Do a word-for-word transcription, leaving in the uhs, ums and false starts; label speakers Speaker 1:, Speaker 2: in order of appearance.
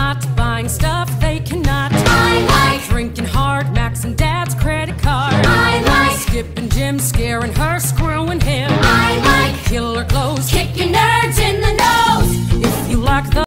Speaker 1: not, buying stuff they cannot. I like drinking hard, maxing dad's credit card. I like skipping gym, scaring